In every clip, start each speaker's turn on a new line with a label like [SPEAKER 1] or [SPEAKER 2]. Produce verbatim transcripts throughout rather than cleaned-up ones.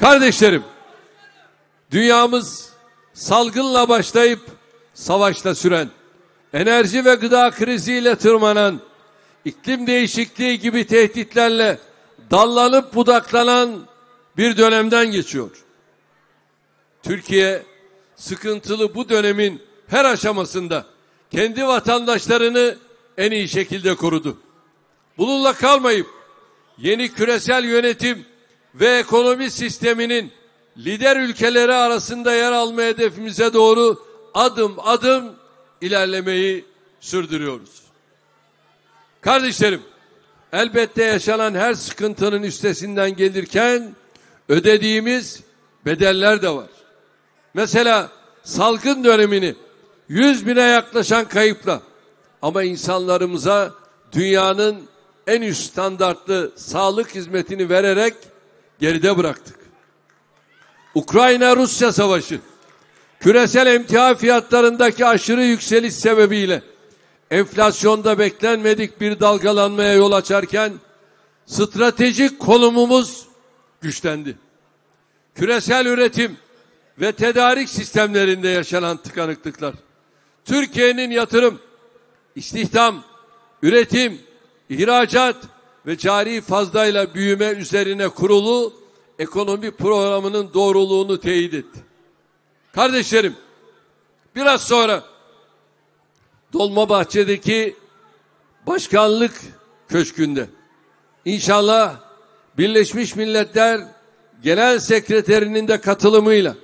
[SPEAKER 1] Kardeşlerim, dünyamız salgınla başlayıp savaşla süren, enerji ve gıda kriziyle tırmanan, iklim değişikliği gibi tehditlerle dallanıp budaklanan bir dönemden geçiyor. Türkiye sıkıntılı bu dönemin her aşamasında kendi vatandaşlarını en iyi şekilde korudu. Bununla kalmayıp yeni küresel yönetim ve ekonomi sisteminin lider ülkeleri arasında yer alma hedefimize doğru adım adım ilerlemeyi sürdürüyoruz. Kardeşlerim, elbette yaşanan her sıkıntının üstesinden gelirken ödediğimiz bedeller de var. Mesela salgın dönemini yüz bine yaklaşan kayıpla ama insanlarımıza dünyanın en üst standartlı sağlık hizmetini vererek geride bıraktık. Ukrayna-Rusya savaşı, küresel emtia fiyatlarındaki aşırı yükseliş sebebiyle enflasyonda beklenmedik bir dalgalanmaya yol açarken stratejik konumumuz güçlendi. Küresel üretim ve tedarik sistemlerinde yaşanan tıkanıklıklar, Türkiye'nin yatırım, istihdam, üretim, ihracat ve cari fazlayla büyüme üzerine kurulu ekonomi programının doğruluğunu teyit etti. Kardeşlerim, biraz sonra Dolmabahçe'deki başkanlık köşkünde İnşallah Birleşmiş Milletler Genel Sekreterinin de katılımıyla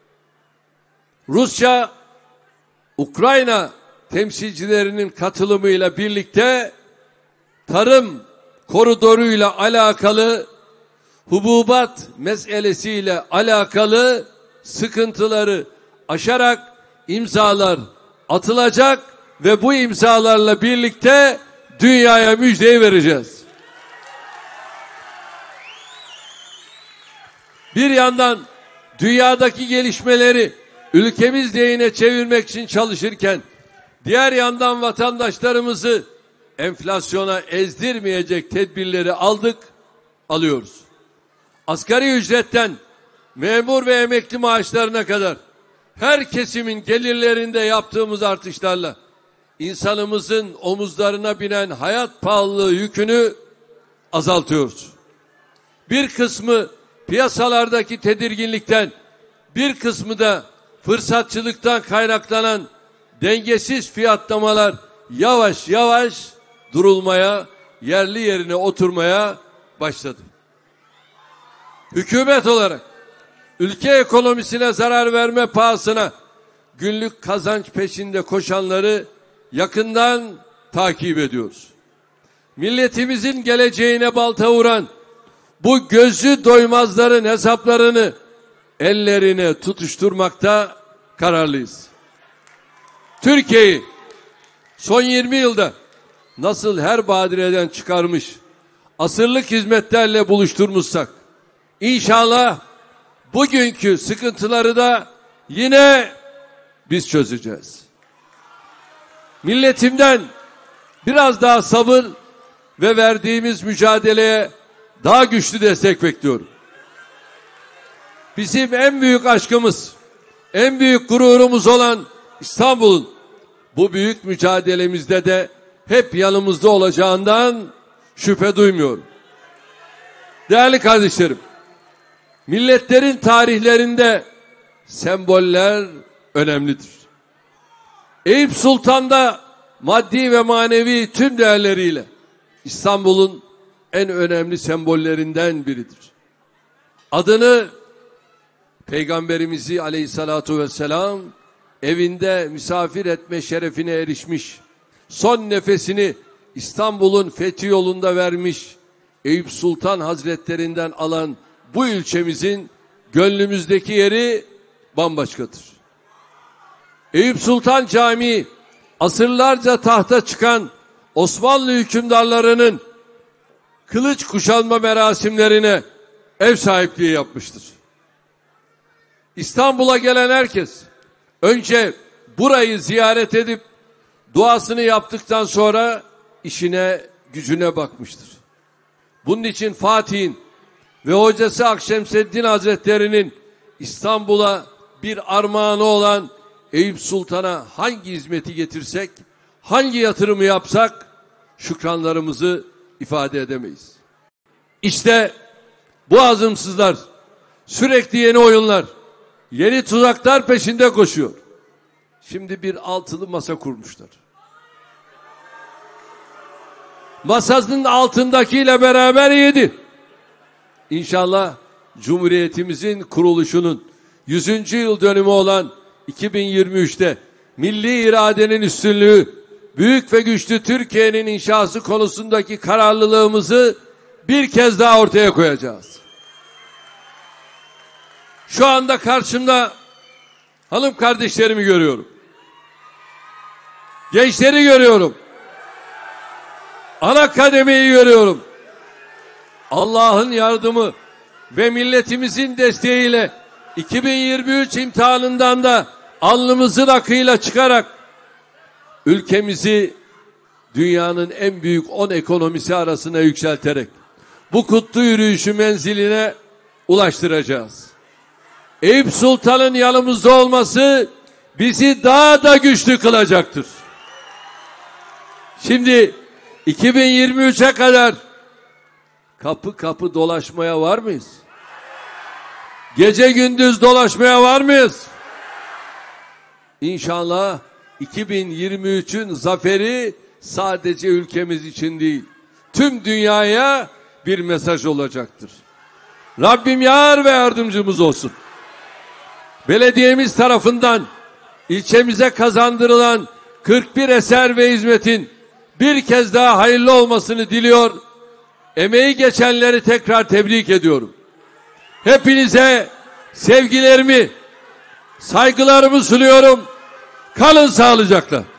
[SPEAKER 1] Rusya, Ukrayna temsilcilerinin katılımıyla birlikte tarım koridoruyla alakalı, hububat meselesiyle alakalı sıkıntıları aşarak imzalar atılacak ve bu imzalarla birlikte dünyaya müjdeyi vereceğiz. Bir yandan dünyadaki gelişmeleri ülkemiz lehine çevirmek için çalışırken, diğer yandan vatandaşlarımızı enflasyona ezdirmeyecek tedbirleri aldık, alıyoruz. Asgari ücretten memur ve emekli maaşlarına kadar her kesimin gelirlerinde yaptığımız artışlarla insanımızın omuzlarına binen hayat pahalılığı yükünü azaltıyoruz. Bir kısmı piyasalardaki tedirginlikten, bir kısmı da fırsatçılıktan kaynaklanan dengesiz fiyatlamalar yavaş yavaş durulmaya, yerli yerine oturmaya başladı. Hükümet olarak ülke ekonomisine zarar verme pahasına günlük kazanç peşinde koşanları yakından takip ediyoruz. Milletimizin geleceğine balta vuran bu gözü doymazların hesaplarını ellerine tutuşturmakta kararlıyız. Türkiye'yi son yirmi yılda nasıl her badireden çıkarmış, asırlık hizmetlerle buluşturmuşsak, İnşallah bugünkü sıkıntıları da yine biz çözeceğiz. Milletimden biraz daha sabır ve verdiğimiz mücadeleye daha güçlü destek bekliyorum. Bizim en büyük aşkımız, en büyük gururumuz olan İstanbul'un bu büyük mücadelemizde de hep yanımızda olacağından şüphe duymuyorum. Değerli kardeşlerim, milletlerin tarihlerinde semboller önemlidir. Eyüp Sultan'da maddi ve manevi tüm değerleriyle İstanbul'un en önemli sembollerinden biridir. Adını Peygamberimizi aleyhissalatu vesselam evinde misafir etme şerefine erişmiş, son nefesini İstanbul'un fethi yolunda vermiş Eyüp Sultan Hazretlerinden alan bu ilçemizin gönlümüzdeki yeri bambaşkadır. Eyüp Sultan Camii asırlarca tahta çıkan Osmanlı hükümdarlarının kılıç kuşanma merasimlerine ev sahipliği yapmıştır. İstanbul'a gelen herkes önce burayı ziyaret edip duasını yaptıktan sonra işine gücüne bakmıştır. Bunun için Fatih'in ve hocası Akşemseddin Hazretleri'nin İstanbul'a bir armağanı olan Eyüp Sultan'a hangi hizmeti getirsek, hangi yatırımı yapsak şükranlarımızı ifade edemeyiz. İşte bu azımsızlar sürekli yeni oyunlar, yeni tuzaklar peşinde koşuyor. Şimdi bir altılı masa kurmuşlar. Masasının altındakiyle beraber yedi. İnşallah Cumhuriyetimizin kuruluşunun yüzüncü yıl dönümü olan iki bin yirmi üçte milli iradenin üstünlüğü, büyük ve güçlü Türkiye'nin inşası konusundaki kararlılığımızı bir kez daha ortaya koyacağız. Şu anda karşımda hanım kardeşlerimi görüyorum. Gençleri görüyorum. Ana kademeyi görüyorum. Allah'ın yardımı ve milletimizin desteğiyle iki bin yirmi üç imtihanından da alnımızın akıyla çıkarak ülkemizi dünyanın en büyük on ekonomisi arasına yükselterek bu kutlu yürüyüşü menziline ulaştıracağız. Eyüp Sultan'ın yanımızda olması bizi daha da güçlü kılacaktır. Şimdi iki bin yirmi üçe kadar kapı kapı dolaşmaya var mıyız? Gece gündüz dolaşmaya var mıyız? İnşallah iki bin yirmi üçün zaferi sadece ülkemiz için değil, tüm dünyaya bir mesaj olacaktır. Rabbim yar ve yardımcımız olsun. Belediyemiz tarafından ilçemize kazandırılan kırk bir eser ve hizmetin bir kez daha hayırlı olmasını diliyor. Emeği geçenleri tekrar tebrik ediyorum. Hepinize sevgilerimi, saygılarımı sunuyorum. Kalın sağlıcakla.